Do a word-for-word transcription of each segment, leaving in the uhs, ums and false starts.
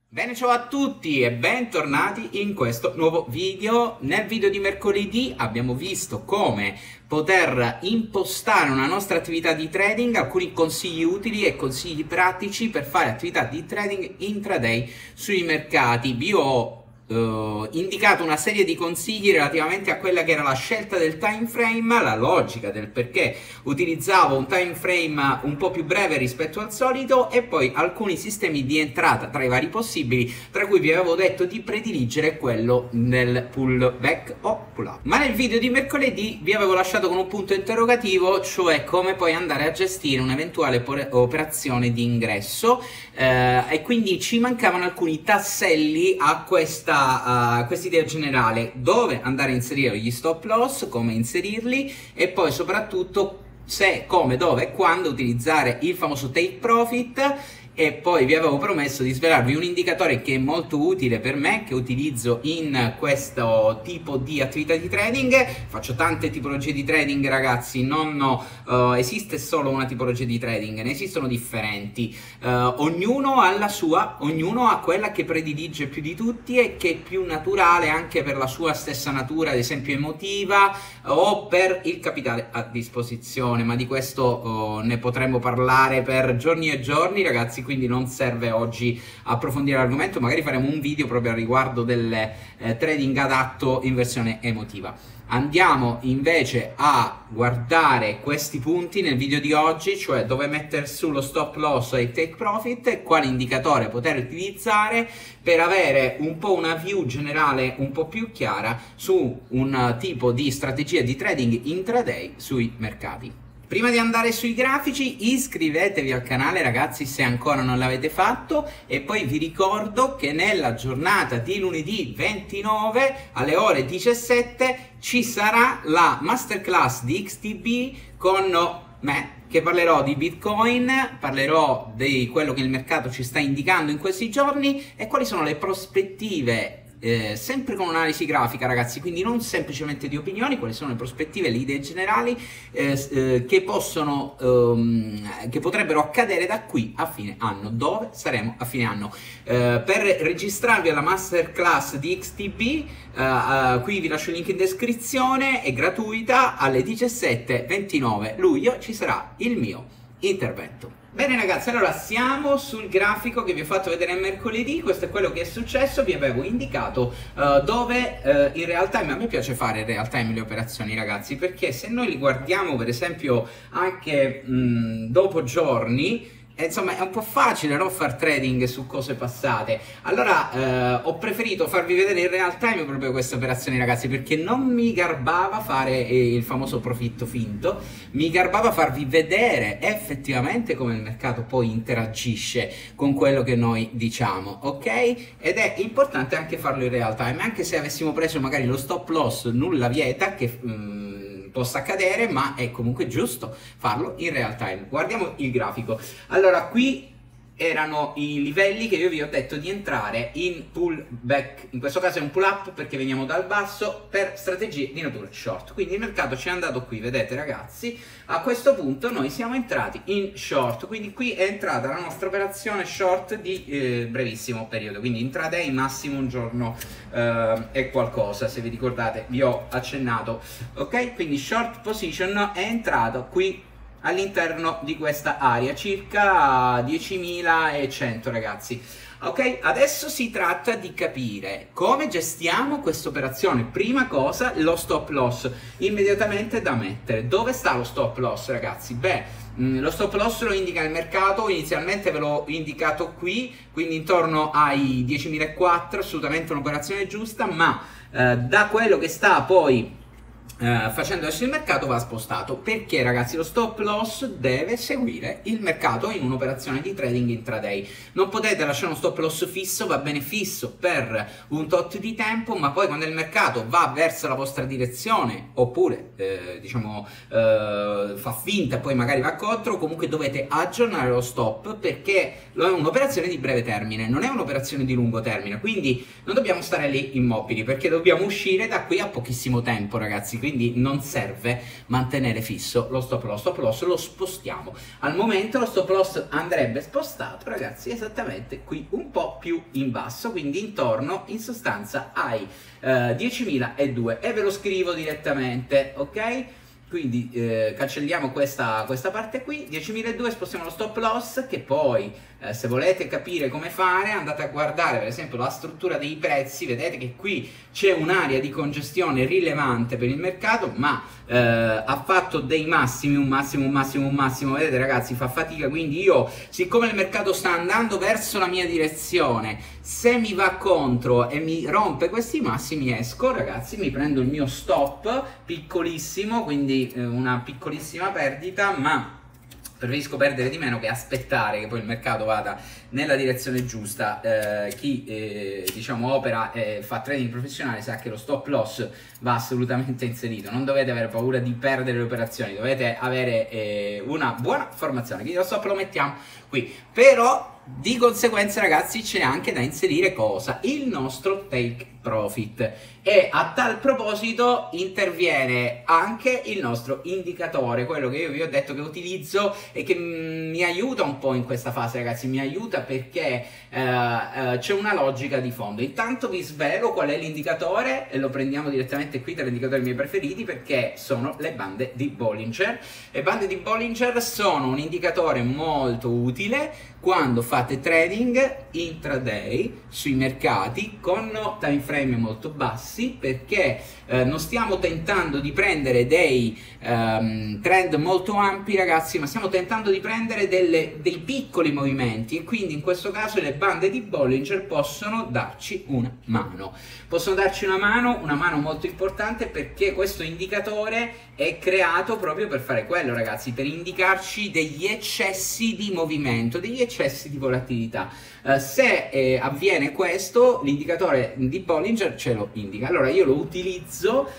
Bene, ciao a tutti e bentornati in questo nuovo video. Nel video di mercoledì abbiamo visto come poter impostare una nostra attività di trading, alcuni consigli utili e consigli pratici per fare attività di trading intraday sui mercati. Vi ho Uh, indicato una serie di consigli relativamente a quella che era la scelta del time frame, la logica del perché utilizzavo un time frame un po' più breve rispetto al solito, e poi alcuni sistemi di entrata tra i vari possibili, tra cui vi avevo detto di prediligere quello del pullback o pull up. Ma nel video di mercoledì vi avevo lasciato con un punto interrogativo, cioè come poi andare a gestire un'eventuale operazione di ingresso, eh, e quindi ci mancavano alcuni tasselli a questa Uh, questa idea generale: dove andare a inserire gli stop loss, come inserirli, e poi soprattutto se, come, dove e quando utilizzare il famoso take profit. E poi vi avevo promesso di svelarvi un indicatore che è molto utile per me, che utilizzo in questo tipo di attività di trading. Faccio tante tipologie di trading, ragazzi, non uh, esiste solo una tipologia di trading, ne esistono differenti. Uh, ognuno ha la sua, ognuno ha quella che predilige più di tutti e che è più naturale anche per la sua stessa natura, ad esempio emotiva, o per il capitale a disposizione. Ma di questo uh, ne potremmo parlare per giorni e giorni, ragazzi, quindi non serve oggi approfondire l'argomento. Magari faremo un video proprio a riguardo del eh, trading adatto in versione emotiva. Andiamo invece a guardare questi punti nel video di oggi, cioè dove mettere sullo stop loss e il take profit e quale indicatore poter utilizzare per avere un po' una view generale un po' più chiara su un tipo di strategia di trading intraday sui mercati. Prima di andare sui grafici, iscrivetevi al canale, ragazzi, se ancora non l'avete fatto, e poi vi ricordo che nella giornata di lunedì ventinove alle ore diciassette ci sarà la masterclass di X T B con me, che parlerò di Bitcoin, parlerò di quello che il mercato ci sta indicando in questi giorni e quali sono le prospettive. Eh, sempre con un'analisi grafica, ragazzi, quindi non semplicemente di opinioni, quali sono le prospettive, le idee generali eh, eh, che possono ehm, che potrebbero accadere da qui a fine anno, dove saremo a fine anno. Eh, per registrarvi alla masterclass di X T B, eh, eh, qui vi lascio il link in descrizione, è gratuita. Alle diciassette ventinove luglio ci sarà il mio intervento. Bene, ragazzi, allora siamo sul grafico che vi ho fatto vedere mercoledì. Questo è quello che è successo. Vi avevo indicato uh, dove uh, in real time, a me piace fare in real time le operazioni, ragazzi, perché se noi li guardiamo per esempio anche mh, dopo giorni, insomma è un po' facile, no, far trading su cose passate. Allora eh, ho preferito farvi vedere in real time proprio queste operazioni, ragazzi, perché non mi garbava fare eh, il famoso profitto finto, mi garbava farvi vedere effettivamente come il mercato poi interagisce con quello che noi diciamo, ok? Ed è importante anche farlo in real time, anche se avessimo preso magari lo stop loss, nulla vieta che mm, possa accadere, ma è comunque giusto farlo in real time. Guardiamo il grafico. Allora, qui erano i livelli che io vi ho detto di entrare in pullback, in questo caso è un pull up perché veniamo dal basso, per strategie di natura short. Quindi il mercato ci è andato qui, vedete, ragazzi, a questo punto noi siamo entrati in short, quindi qui è entrata la nostra operazione short di eh, brevissimo periodo, quindi intraday massimo un giorno eh, e qualcosa, se vi ricordate vi ho accennato, ok? Quindi short position è entrato qui all'interno di questa area, circa diecimilacento, ragazzi. Ok, adesso si tratta di capire come gestiamo questa operazione. Prima cosa, lo stop loss immediatamente da mettere. Dove sta lo stop loss, ragazzi? Beh, mh, lo stop loss lo indica il mercato, inizialmente ve l'ho indicato qui, quindi intorno ai diecimilaquattrocento, assolutamente un'operazione giusta, ma eh, da quello che sta poi Uh, facendo adesso il mercato va spostato. Perché, ragazzi? Lo stop loss deve seguire il mercato in un'operazione di trading intraday. Non potete lasciare uno stop loss fisso, va bene fisso per un tot di tempo, ma poi quando il mercato va verso la vostra direzione, oppure eh, diciamo eh, fa finta e poi magari va contro, comunque dovete aggiornare lo stop, perché è un'operazione di breve termine, non è un'operazione di lungo termine, quindi non dobbiamo stare lì immobili, perché dobbiamo uscire da qui a pochissimo tempo, ragazzi. ragazzi, quindi non serve mantenere fisso lo stop loss, stop loss lo spostiamo. Al momento lo stop loss andrebbe spostato, ragazzi, esattamente qui un po' più in basso, quindi intorno in sostanza ai eh, diecimiladuecento, e ve lo scrivo direttamente, ok? Quindi eh, cancelliamo questa, questa parte qui, diecimiladuecento, spostiamo lo stop loss, che poi eh, se volete capire come fare andate a guardare per esempio la struttura dei prezzi, vedete che qui c'è un'area di congestione rilevante per il mercato, ma eh, ha fatto dei massimi, un massimo, un massimo, un massimo, vedete ragazzi, fa fatica, quindi io, siccome il mercato sta andando verso la mia direzione, se mi va contro e mi rompe questi massimi esco, ragazzi, mi prendo il mio stop piccolissimo, quindi eh, una piccolissima perdita, ma preferisco perdere di meno che aspettare che poi il mercato vada nella direzione giusta. Eh, chi eh, diciamo opera e fa trading professionale sa che lo stop loss va assolutamente inserito, non dovete avere paura di perdere le operazioni, dovete avere eh, una buona formazione, quindi lo stop lo mettiamo qui. Però di conseguenza ragazzi c'è anche da inserire cosa? Il nostro take profit, e a tal proposito interviene anche il nostro indicatore, quello che io vi ho detto che utilizzo e che mi aiuta un po' in questa fase, ragazzi, mi aiuta perché eh, eh, c'è una logica di fondo. Intanto vi svelo qual è l'indicatore e lo prendiamo direttamente qui tra gli indicatori miei preferiti, perché sono le bande di Bollinger. Le bande di Bollinger sono un indicatore molto utile quando fate trading intraday sui mercati con time frame molto bassi, perché eh, non stiamo tentando di prendere dei um, trend molto ampi, ragazzi, ma stiamo tentando di prendere delle, dei piccoli movimenti, e quindi in questo caso le bande di Bollinger possono darci una mano. Possono darci una mano, una mano molto importante, perché questo indicatore è creato proprio per fare quello, ragazzi, per indicarci degli eccessi di movimento, degli eccessi di volatilità. Uh, se eh, avviene questo, l'indicatore di Bollinger ce lo indica. Allora io lo utilizzo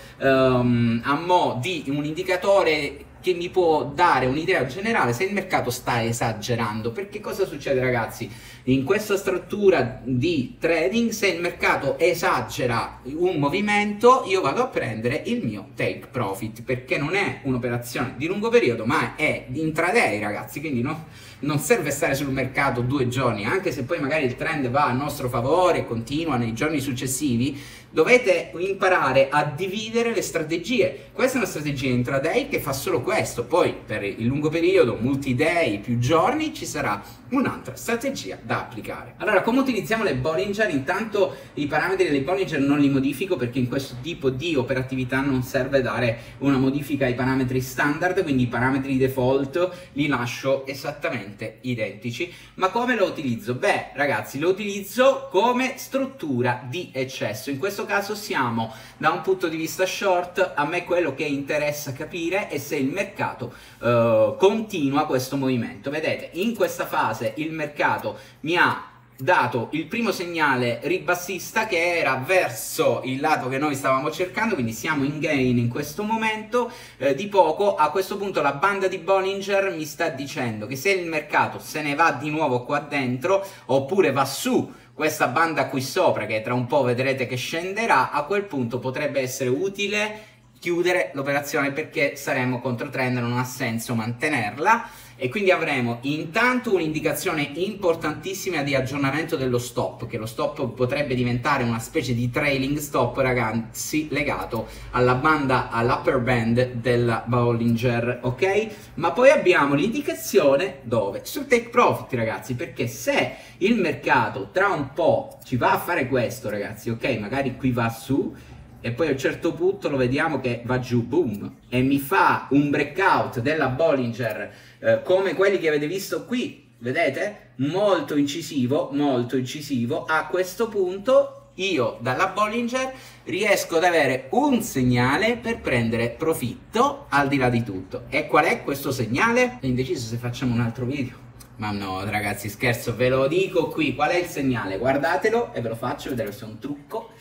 um, a mo' di un indicatore che mi può dare un'idea generale se il mercato sta esagerando. Perché cosa succede, ragazzi? In questa struttura di trading, se il mercato esagera un movimento, io vado a prendere il mio take profit, perché non è un'operazione di lungo periodo ma è intraday, ragazzi, quindi no, non serve stare sul mercato due giorni, anche se poi magari il trend va a nostro favore e continua nei giorni successivi. Dovete imparare a dividere le strategie. Questa è una strategia intraday che fa solo questo, poi per il lungo periodo, multi-day, più giorni, ci sarà un'altra strategia da applicare. Allora, come utilizziamo le Bollinger? Intanto i parametri delle Bollinger non li modifico, perché in questo tipo di operatività non serve dare una modifica ai parametri standard, quindi i parametri default li lascio esattamente identici. Ma come lo utilizzo? Beh, ragazzi, lo utilizzo come struttura di eccesso. In questo caso siamo da un punto di vista short. A me quello che interessa capire è se il mercato uh, continua questo movimento. Vedete, in questa fase il mercato mi ha dato il primo segnale ribassista, che era verso il lato che noi stavamo cercando, quindi siamo in gain in questo momento eh, di poco. A questo punto la banda di Bollinger mi sta dicendo che se il mercato se ne va di nuovo qua dentro, oppure va su questa banda qui sopra, che tra un po' vedrete che scenderà, a quel punto potrebbe essere utile chiudere l'operazione, perché saremo contro trend, non ha senso mantenerla. E quindi avremo intanto un'indicazione importantissima di aggiornamento dello stop, che lo stop potrebbe diventare una specie di trailing stop, ragazzi, legato alla banda, all'upper band della Bollinger, ok? Ma poi abbiamo l'indicazione dove? Sul take profit, ragazzi, perché se il mercato tra un po' ci va a fare questo, ragazzi, ok? Magari qui va su e poi a un certo punto lo vediamo che va giù, boom, e mi fa un breakout della Bollinger eh, come quelli che avete visto qui, vedete? Molto incisivo, molto incisivo. A questo punto io dalla Bollinger riesco ad avere un segnale per prendere profitto al di là di tutto. E qual è questo segnale? È indeciso se facciamo un altro video. Ma no, ragazzi, scherzo, ve lo dico qui. Qual è il segnale? Guardatelo e ve lo faccio vedere se è un trucco.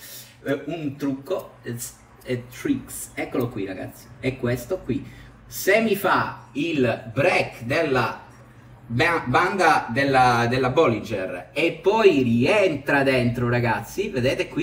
Un trucco, e tricks, eccolo qui, ragazzi, è questo qui. Se mi fa il break della banda della, della Bollinger e poi rientra dentro, ragazzi, vedete qui,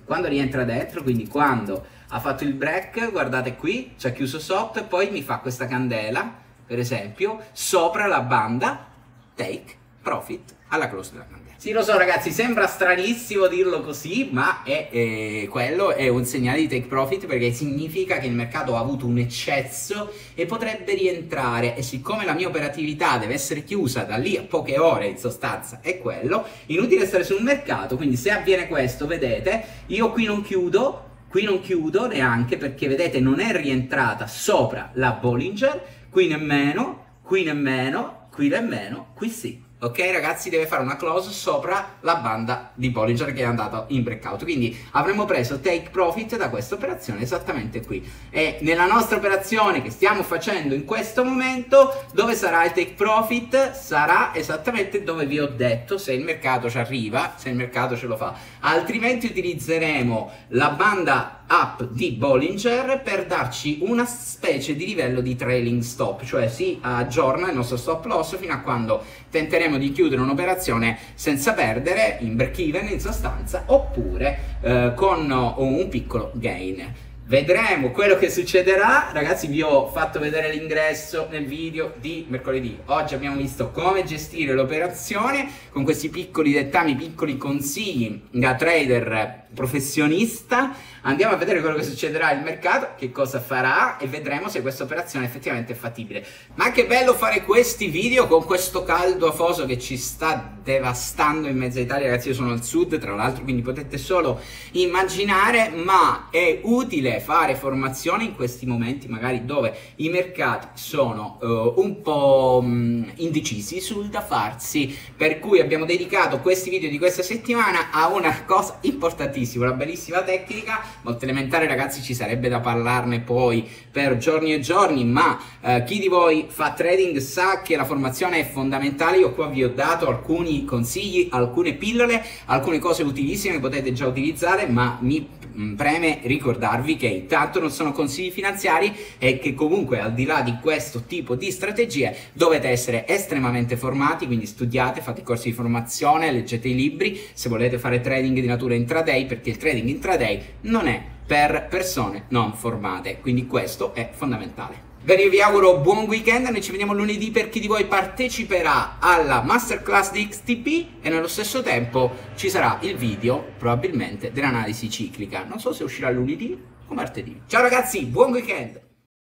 quando rientra dentro, quindi quando ha fatto il break, guardate qui, ci ha chiuso sotto e poi mi fa questa candela, per esempio, sopra la banda take profit alla close della candela. Sì, lo so ragazzi, sembra stranissimo dirlo così, ma è, è, quello è un segnale di take profit, perché significa che il mercato ha avuto un eccesso e potrebbe rientrare, e siccome la mia operatività deve essere chiusa da lì a poche ore, in sostanza è quello, inutile stare sul mercato. Quindi se avviene questo, vedete, io qui non chiudo, qui non chiudo neanche, perché vedete non è rientrata sopra la Bollinger, qui nemmeno, qui nemmeno, qui nemmeno, qui sì. Ok ragazzi, deve fare una close sopra la banda di Bollinger che è andato in breakout, quindi avremmo preso take profit da questa operazione esattamente qui. E nella nostra operazione che stiamo facendo in questo momento, dove sarà il take profit? Sarà esattamente dove vi ho detto, se il mercato ci arriva, se il mercato ce lo fa. Altrimenti utilizzeremo la banda up di Bollinger per darci una specie di livello di trailing stop, cioè si aggiorna il nostro stop loss fino a quando tenteremo di chiudere un'operazione senza perdere, in break even in sostanza, oppure eh, con un piccolo gain. Vedremo quello che succederà. Ragazzi, vi ho fatto vedere l'ingresso nel video di mercoledì. Oggi abbiamo visto come gestire l'operazione con questi piccoli dettami, piccoli consigli da trader professionista. Andiamo a vedere quello che succederà il mercato, che cosa farà, e vedremo se questa operazione effettivamente è fattibile. Ma che bello fare questi video con questo caldo afoso che ci sta devastando in mezza Italia. Ragazzi, io sono al sud tra l'altro, quindi potete solo immaginare, ma è utile fare formazione in questi momenti magari dove i mercati sono uh, un po' um, indecisi sul da farsi, per cui abbiamo dedicato questi video di questa settimana a una cosa importantissima, una bellissima tecnica, molto elementare ragazzi, ci sarebbe da parlarne poi per giorni e giorni, ma uh, chi di voi fa trading sa che la formazione è fondamentale. Io qua vi ho dato alcuni consigli, alcune pillole, alcune cose utilissime che potete già utilizzare, ma mi preme ricordarvi che intanto non sono consigli finanziari e che comunque al di là di questo tipo di strategie dovete essere estremamente formati, quindi studiate, fate corsi di formazione, leggete i libri se volete fare trading di natura intraday, perché il trading intraday non è per persone non formate, quindi questo è fondamentale. Bene, io vi auguro buon weekend, noi ci vediamo lunedì per chi di voi parteciperà alla masterclass di X T P e nello stesso tempo ci sarà il video probabilmente dell'analisi ciclica. Non so se uscirà lunedì o martedì. Ciao ragazzi, buon weekend!